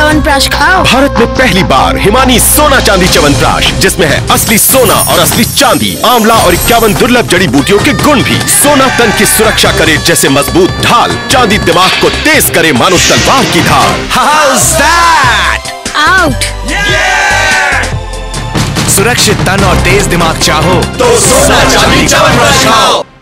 च्यवनप्राश खाओ। भारत में पहली बार हिमानी सोना चांदी च्यवनप्राश, जिसमें है असली सोना और असली चांदी, आंवला और 51 दुर्लभ जड़ी बूटियों के गुण भी। सोना तन की सुरक्षा करे जैसे मजबूत ढाल, चांदी दिमाग को तेज करे मानो तलवार की धार। How's that? आउट। सुरक्षित तन और तेज दिमाग चाहो तो सोना चांदी च्यवनप्राश खाओ।